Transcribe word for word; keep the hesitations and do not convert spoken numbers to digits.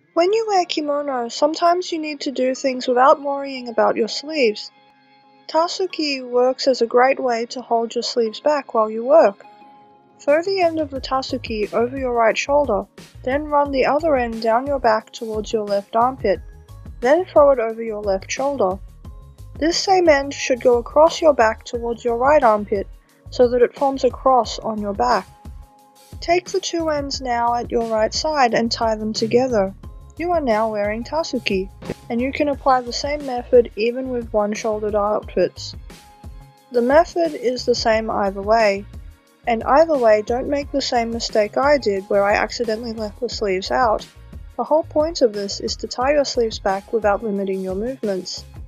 When you wear kimono, sometimes you need to do things without worrying about your sleeves. Tasuki works as a great way to hold your sleeves back while you work. Throw the end of the tasuki over your right shoulder, then run the other end down your back towards your left armpit, then throw it over your left shoulder. This same end should go across your back towards your right armpit, so that it forms a cross on your back. Take the two ends now at your right side and tie them together. You are now wearing tasuki, and you can apply the same method even with one-shouldered outfits. The method is the same either way, and either way don't make the same mistake I did where I accidentally left the sleeves out. The whole point of this is to tie your sleeves back without limiting your movements.